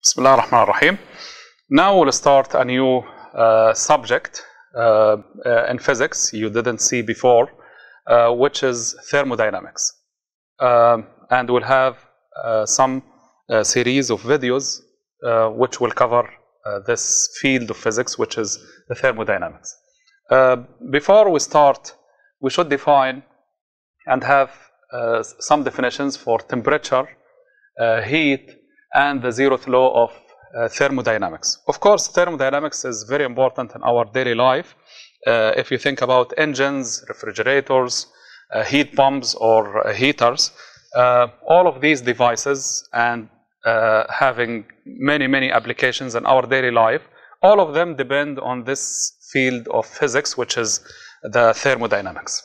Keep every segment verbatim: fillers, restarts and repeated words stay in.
Bismillah ar-Rahman ar-Rahim. Now we'll start a new uh, subject uh, uh, in physics you didn't see before, uh, which is thermodynamics. Um, and we'll have uh, some uh, series of videos uh, which will cover uh, this field of physics, which is the thermodynamics. Uh, before we start, we should define and have uh, some definitions for temperature, uh, heat, and the zeroth law of uh, thermodynamics. Of course, thermodynamics is very important in our daily life. Uh, if you think about engines, refrigerators, uh, heat pumps, or uh, heaters, uh, all of these devices and uh, having many, many applications in our daily life, all of them depend on this field of physics, which is the thermodynamics.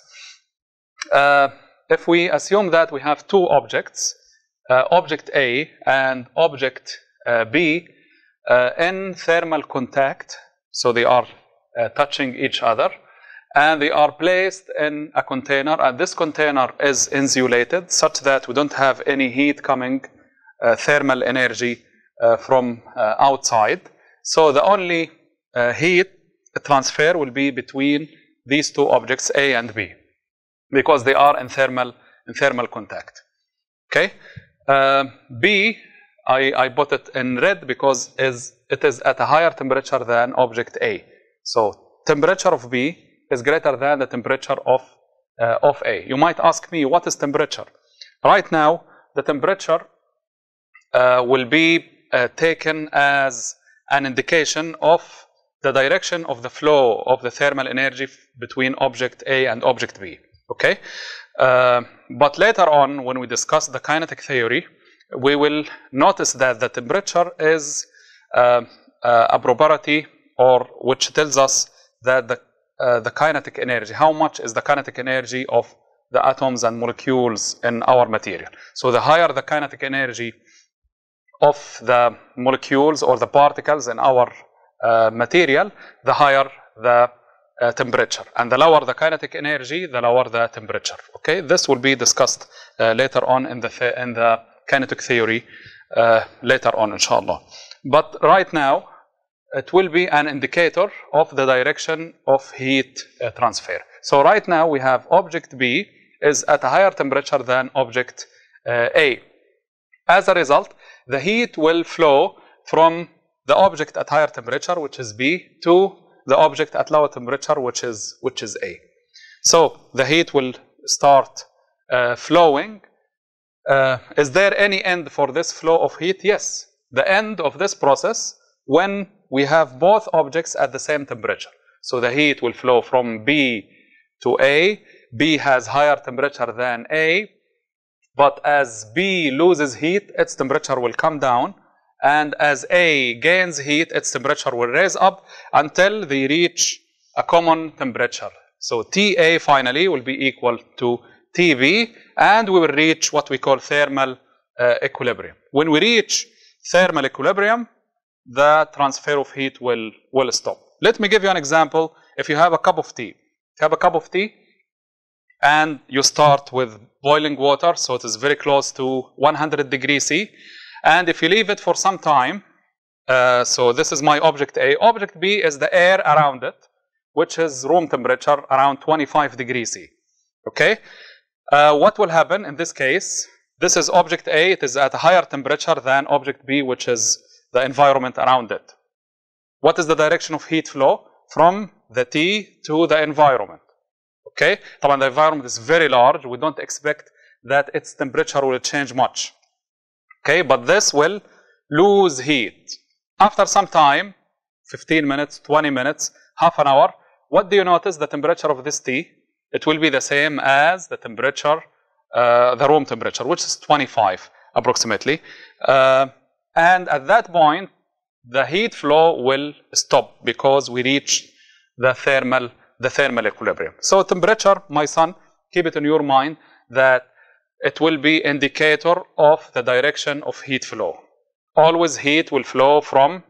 Uh, if we assume that we have two objects, Uh, object A and object uh, B uh, in thermal contact, so they are uh, touching each other, and they are placed in a container, and this container is insulated such that we don't have any heat coming, uh, thermal energy uh, from uh, outside. So the only uh, heat transfer will be between these two objects A and B, because they are in thermal, in thermal contact. Okay? Uh, B, I, I put it in red because is, it is at a higher temperature than object A. So temperature of B is greater than the temperature of, uh, of A. You might ask me, what is temperature? Right now, the temperature uh, will be uh, taken as an indication of the direction of the flow of the thermal energy between object A and object B. Okay? Uh, but later on, when we discuss the kinetic theory, we will notice that the temperature is uh, uh, a property, or which tells us that the, uh, the kinetic energy, how much is the kinetic energy of the atoms and molecules in our material. So the higher the kinetic energy of the molecules or the particles in our uh, material, the higher the Uh, temperature, and the lower the kinetic energy, the lower the temperature. Okay, this will be discussed uh, later on in the th in the kinetic theory uh, later on, inshallah. But right now, it will be an indicator of the direction of heat uh, transfer. So right now we have object B is at a higher temperature than object uh, A. As a result, the heat will flow from the object at higher temperature, which is B, to the object at lower temperature, which is which is A. So the heat will start uh, flowing. Uh, is there any end for this flow of heat? Yes. The end of this process when we have both objects at the same temperature. So the heat will flow from B to A. B has higher temperature than A, but as B loses heat, its temperature will come down. And as A gains heat, its temperature will raise up until they reach a common temperature. So T A finally will be equal to T B, and we will reach what we call thermal uh, equilibrium. When we reach thermal equilibrium, the transfer of heat will, will stop. Let me give you an example. If you have a cup of tea, you have a cup of tea, and you start with boiling water, so it is very close to one hundred degrees C. And if you leave it for some time, uh, so this is my object A. Object B is the air around it, which is room temperature around twenty-five degrees C. Okay? Uh, what will happen in this case? This is object A. It is at a higher temperature than object B, which is the environment around it. What is the direction of heat flow? From the tea to the environment. Okay? The environment is very large. We don't expect that its temperature will change much. Okay, but this will lose heat. After some time, fifteen minutes, twenty minutes, half an hour, what do you notice? The temperature of this tea, it will be the same as the temperature, uh, the room temperature, which is twenty-five approximately. Uh, and at that point, the heat flow will stop because we reach the thermal, the thermal equilibrium. So temperature, my son, keep it in your mind that it will be indicator of the direction of heat flow. Always heat will flow from uh,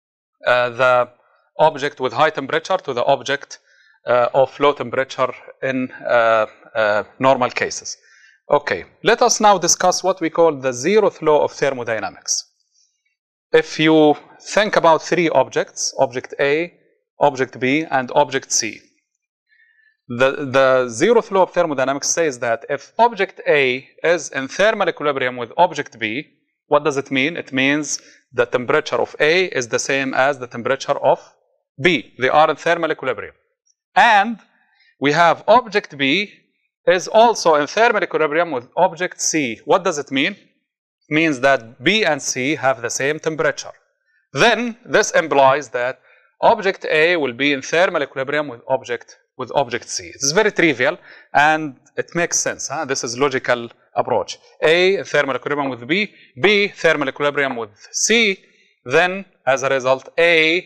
the object with high temperature to the object uh, of low temperature in uh, uh, normal cases. Okay, let us now discuss what we call the zeroth law of thermodynamics. if you think about three objects, object A, object B, and object C. The, the zeroth law of thermodynamics says that if object A is in thermal equilibrium with object B, what does it mean? It means the temperature of A is the same as the temperature of B. They are in thermal equilibrium. And we have object B is also in thermal equilibrium with object C. What does it mean? It means that B and C have the same temperature. Then this implies that object A will be in thermal equilibrium with object with object C. It's very trivial and it makes sense. Huh? This is logical approach. A in thermal equilibrium with B, B thermal equilibrium with C. Then as a result, A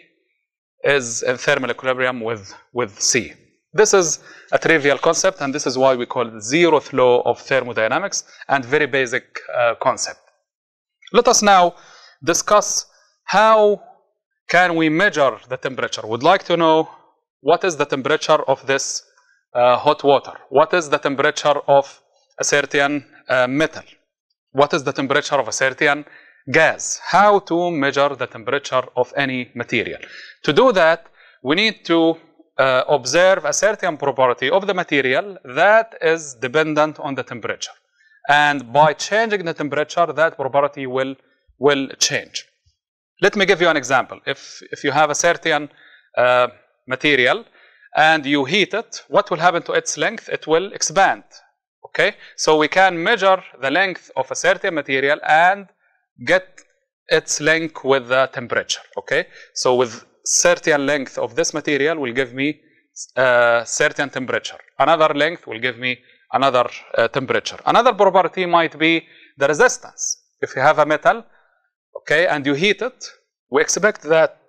is in thermal equilibrium with, with C. This is a trivial concept, and this is why we call it the zeroth law of thermodynamics, and very basic uh, concept. Let us now discuss how can we measure the temperature. Would like to know what is the temperature of this uh, hot water? What is the temperature of a certain uh, metal? What is the temperature of a certain gas? How to measure the temperature of any material? To do that, we need to uh, observe a certain property of the material that is dependent on the temperature. And by changing the temperature, that property will, will change. Let me give you an example. If, if you have a certain uh, material and you heat it, what will happen to its length? It will expand. Okay? So we can measure the length of a certain material and get its length with the temperature. Okay? So with certain length of this material will give me a certain temperature. Another length will give me another uh, temperature. Another property might be the resistance. If you have a metal, okay, and you heat it, we expect that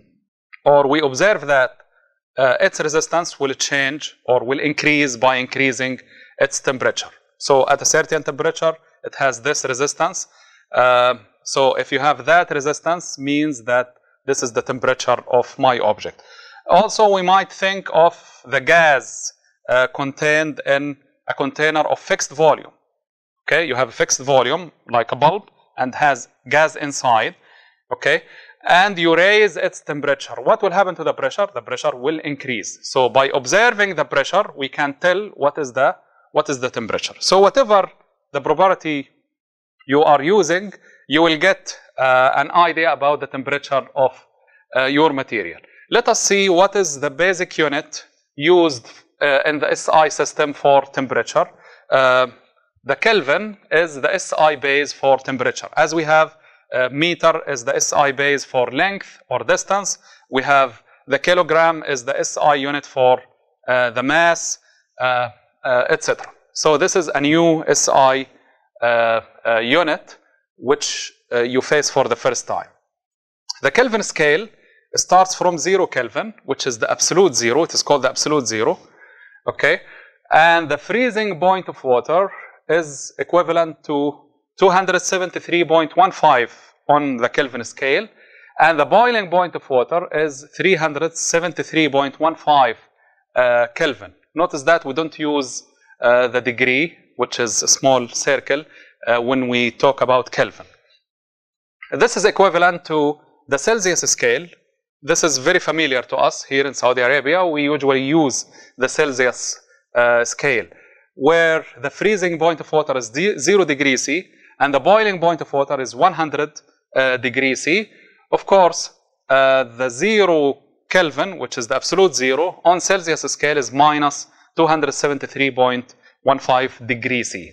or we observe that uh, its resistance will change or will increase by increasing its temperature. So at a certain temperature, it has this resistance. Uh, so if you have that resistance, means that this is the temperature of my object. Also, we might think of the gas uh, contained in a container of fixed volume. Okay, you have a fixed volume like a bulb and has gas inside. Okay, and you raise its temperature. What will happen to the pressure? The pressure will increase. So by observing the pressure, we can tell what is the what is the temperature. So whatever the property you are using, you will get uh, an idea about the temperature of uh, your material. Let us see what is the basic unit used uh, in the S I system for temperature. Uh, the Kelvin is the S I base for temperature. As we have uh, meter is the S I base for length or distance. We have the kilogram is the S I unit for uh, the mass, uh, uh, et cetera. So this is a new S I uh, uh, unit which uh, you face for the first time. The Kelvin scale starts from zero Kelvin, which is the absolute zero. It is called the absolute zero. Okay, and the freezing point of water is equivalent to two hundred seventy-three point one five on the Kelvin scale, and the boiling point of water is three hundred seventy-three point one five uh, Kelvin. Notice that we don't use uh, the degree, which is a small circle, uh, when we talk about Kelvin. This is equivalent to the Celsius scale. This is very familiar to us here in Saudi Arabia. We usually use the Celsius uh, scale, where the freezing point of water is zero degrees C and the boiling point of water is one hundred uh, degrees C. Of course, uh, the zero Kelvin, which is the absolute zero, on Celsius scale is minus two hundred seventy-three point one five degrees C.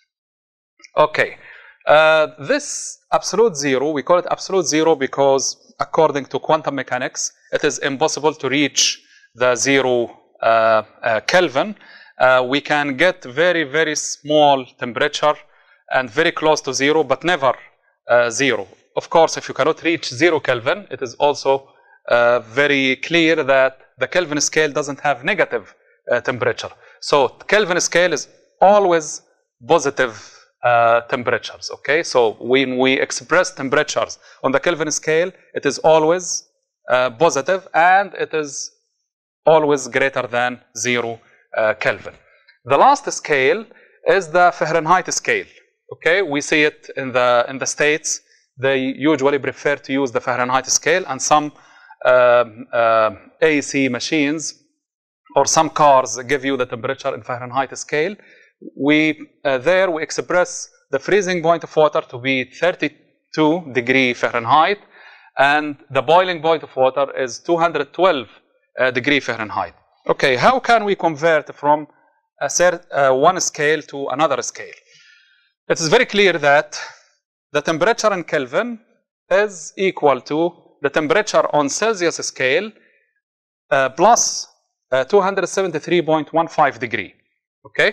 Okay, uh, this absolute zero, we call it absolute zero because according to quantum mechanics, it is impossible to reach the zero uh, uh, Kelvin. Uh, we can get very, very small temperature and very close to zero, but never uh, zero. Of course, if you cannot reach zero Kelvin, it is also uh, very clear that the Kelvin scale doesn't have negative uh, temperature. So Kelvin scale is always positive uh, temperatures. Okay, so when we express temperatures on the Kelvin scale, it is always uh, positive and it is always greater than zero uh, Kelvin. The last scale is the Fahrenheit scale. Okay, we see it in the in the States. they usually prefer to use the Fahrenheit scale, and some um, uh, A C machines or some cars give you the temperature in Fahrenheit scale. We, uh, there we express the freezing point of water to be thirty-two degree Fahrenheit, and the boiling point of water is two hundred twelve uh, degree Fahrenheit. Okay, how can we convert from a cert, uh, one scale to another scale? It is very clear that the temperature in Kelvin is equal to the temperature on Celsius scale uh, plus uh, two hundred seventy-three point one five degree. Okay,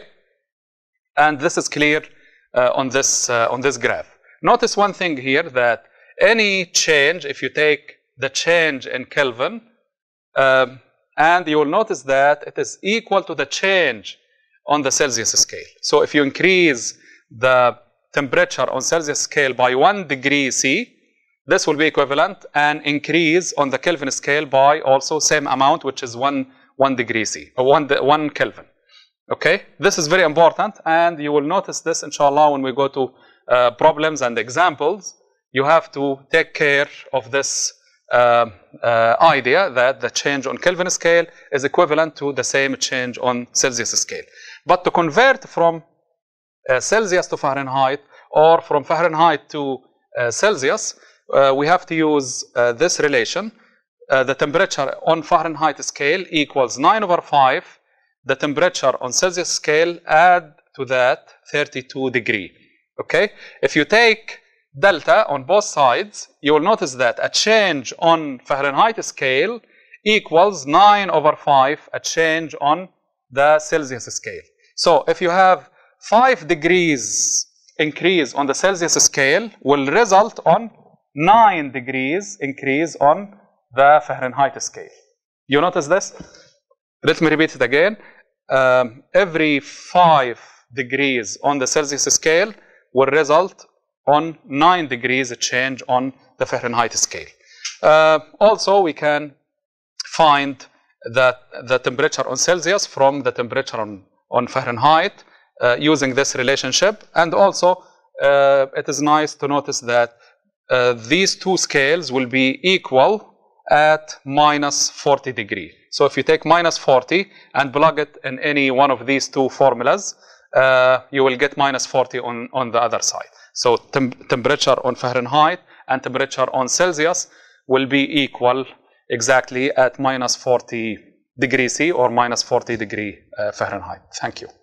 and this is clear uh, on this uh, on this graph. Notice one thing here, that any change, if you take the change in Kelvin, um, and you will notice that it is equal to the change on the Celsius scale. So if you increase the temperature on Celsius scale by one degree C, this will be equivalent an increase on the Kelvin scale by also same amount, which is one, one degree C, or one, one Kelvin. Okay, this is very important, and you will notice this, inshallah, when we go to uh, problems and examples. You have to take care of this uh, uh, idea that the change on Kelvin scale is equivalent to the same change on Celsius scale. But to convert from uh, Celsius to Fahrenheit, or from Fahrenheit to uh, Celsius, uh, we have to use uh, this relation. Uh, the temperature on Fahrenheit scale equals nine over five. The temperature on Celsius scale, add to that thirty-two degree. Okay, if you take delta on both sides, you will notice that a change on Fahrenheit scale equals nine over five, a change on the Celsius scale. So if you have five degrees increase on the Celsius scale, will result on nine degrees increase on the Fahrenheit scale. You notice this? Let me repeat it again. Um, every five degrees on the Celsius scale will result on nine degrees a change on the Fahrenheit scale. Uh, also, we can find that the temperature on Celsius from the temperature on, on Fahrenheit uh, using this relationship. And also, uh, it is nice to notice that uh, these two scales will be equal at minus forty degree. So if you take minus forty and plug it in any one of these two formulas, uh, you will get minus forty on, on the other side. So temp temperature on Fahrenheit and temperature on Celsius will be equal exactly at minus forty degree C or minus forty degree uh, Fahrenheit. Thank you.